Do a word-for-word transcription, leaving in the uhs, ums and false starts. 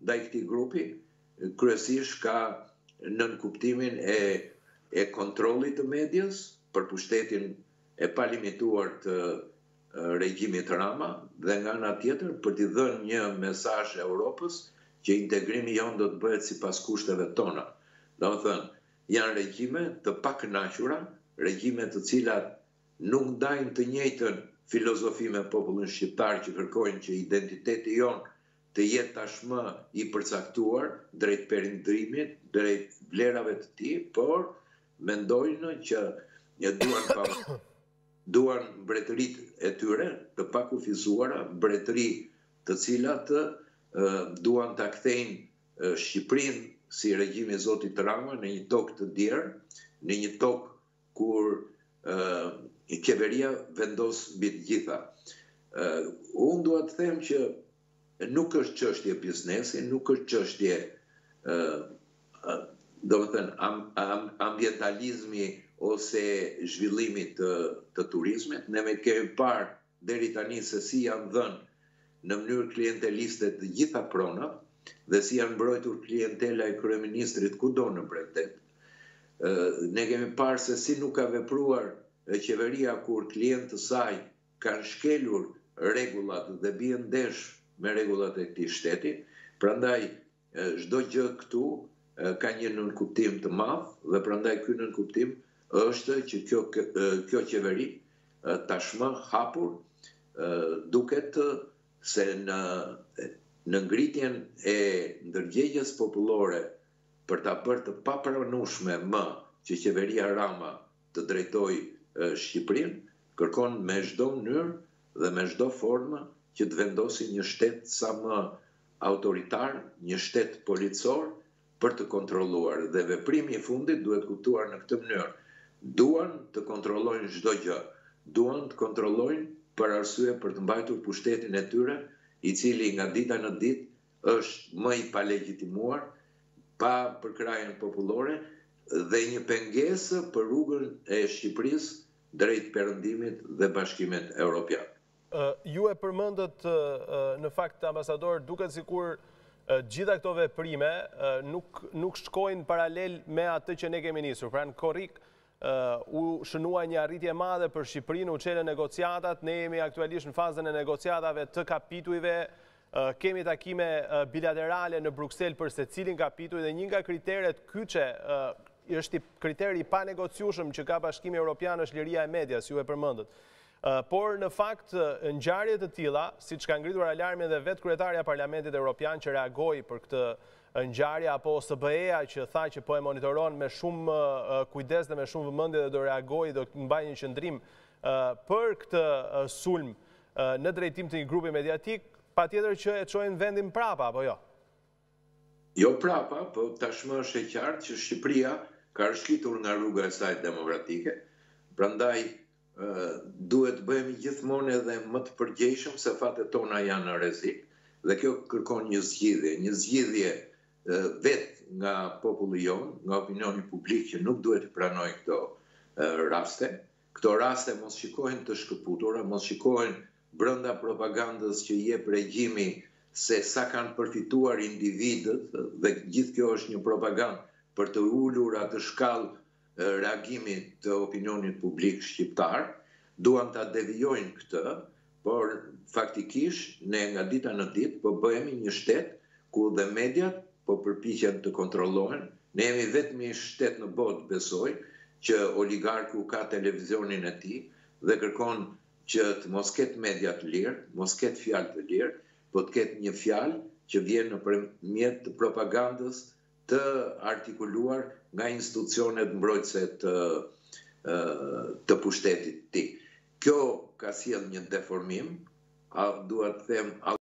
ndaj këtij grupi kryesisht ka nën kuptimin e, e kontrollit të medias për pushtetin e palimituar të regjimit Rama dhe nga ana tjetër për t'i dhënë një mesazh Europës që integrimi jonë do të bëhet sipas kushteve tona. Domethënë, janë regjime të pakënaqura, regjime të cilat nuk ndajnë të njëjtën filozofi me popullin shqiptar që kërkojnë që identiteti jonë të jetë tashmë i përcaktuar drejt perëndrimit, drejt vlerave të tij, por mendojnë që një duan pa duan mbretëritë e tyre të pakufizuara, mbretëri të cilat uh, duan ta kthejnë Shqipërinë si regjimi i Zotit Rama në një tokë të djerë, në një tokë kur uh, qeveria vendos mbi të gjitha. Uh, unë dua të them që nuk është çështje biznesi, nuk është çështje uh, uh, domethënë am, am, ambientalizmi ose zhvillimit të, të turizmit. Ne me kemi parë deri tani se si janë dhënë në mënyrë klienteliste të gjitha pronat dhe si janë mbrojtur klientela e kryeministrit kudo në Bregdet. Ne kemi parë se si nuk ka vepruar qeveria kur klientë të saj kanë shkelur rregullat dhe bien ndesh me rregullat e këtij shteti. Prandaj çdo gjë këtu ka një nënkuptim të madh dhe prandaj ky nënkuptim është që kjo, kjo qeveri tashmë hapur duket se në, në ngritjen e ndërgjegjes popullore për ta bërë të papranueshme më që qeveria Rama të drejtojë Shqipërinë, kërkon me çdo mënyrë dhe me çdo formë që të vendosi një shtet sa më autoritar, një shtet policor për të kontrolluar. Dhe veprimi i fundit duhet kuptuar në këtë mënyrë. Duan të kontrollojnë çdo gjë, duan të kontrollojnë për arsye për të mbajtur pushtetin e tyre, i cili nga dita në ditë është më i palegjitimuar, pa përkrahjen popullore dhe një pengesë për rrugën e Shqipërisë drejt perëndimit dhe bashkimit evropian. Uh, ju e përmendët uh, në fakt, ambasador, duket sikur uh, gjitha këto veprime uh, nuk, nuk shkojnë paralel me atë që ne kemi nisur. Pra në korrik uh, u shënua një arritje madhe për Shqipërinë, u çelën negociatat, ne jemi aktualisht në fazën e negociatave të kapitujve, uh, kemi takime uh, bilaterale në Bruksel për secilin kapituj dhe një nga kriteret kyçe uh, është kriteri i panegociueshëm që ka Bashkimi Evropian është liria e medias, ju e përmendët. Uh, por në fakt uh, ngjarje të tilla, siç ka ngritur alarmin dhe vetë kryetaria e Parlamentit Evropian që reagoi për këtë ngjarje, apo S B E-a që tha që po e monitoron me shumë uh, kujdes dhe me shumë vëmendje dhe do reagojë, do mbajë një qendrim uh, për këtë uh, sulm uh, në drejtim të një grupi mediatik, patjetër që e çojnë vendin prapa, apo jo? Jo prapa, po tashmë është e qartë që Shqipëria ka rishkitur nga rruga e saj demokratike. Prandaj duhet bëhemi gjithmonë edhe më të përgjegjshëm se fatet tona janë në rrezik dhe kjo kërkon një zgjidhje, një zgjidhje vetë nga populli jon, nga opinioni publik që nuk duhet të pranojë këto raste. Këto raste mos shikohen të shkëputura, mos shikohen brenda propagandës që jep regjimi se sa kanë përfituar individët dhe gjithë kjo është një propagandë për të ulur atë shkallë reagimit të opinionit publik shqiptar, duan ta devijojnë këtë, por faktikisht ne nga dita në ditë po bëhemi një shtet ku dhe mediat po përpiqen të kontrollohen. Ne jemi vetëm një shtet në botë, besoj, që oligarku ka televizionin e tij dhe kërkon që të mos ketë media të lirë, mos ketë fjalë të lirë, po të ketë një fjalë që vjen nëpërmjet të propagandës të artikuluar nga institucionet mbrojtëse të, të pushtetit të tij. Kjo ka sjellë një deformim, dua të them